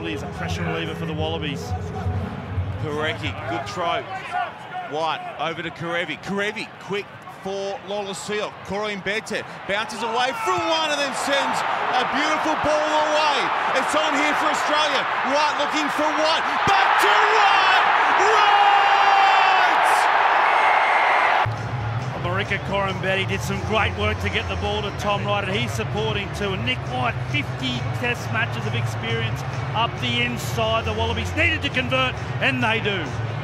responsibility as a pressure reliever for the Wallabies. Parecki, good throw. White over to Karevi. Karevi, quick for Lolosio. Corinne Bete bounces away from one and then sends a beautiful ball away. It's on here for Australia. Wright looking for White. Back to Wright! Wright! Marika Corimbetti did some great work to get the ball to Tom Wright, and he's supporting too. And Nick White, 50 test matches of experience up the inside. The Wallabies needed to convert, and they do.